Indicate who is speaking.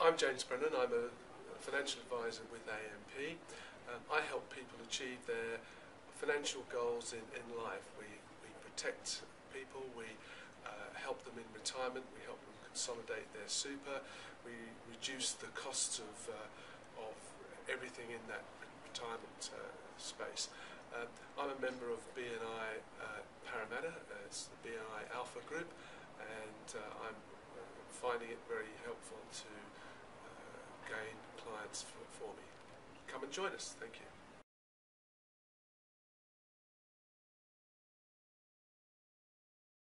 Speaker 1: I'm James Brennan. I'm a financial advisor with AMP. I help people achieve their financial goals in life. We protect people, we help them in retirement, we help them consolidate their super, we reduce the costs of everything in that retirement space. I'm a member of BNI Parramatta, it's the BNI Alpha Group, and I'm finding it very helpful to gain clients for me. Come and join us. Thank you.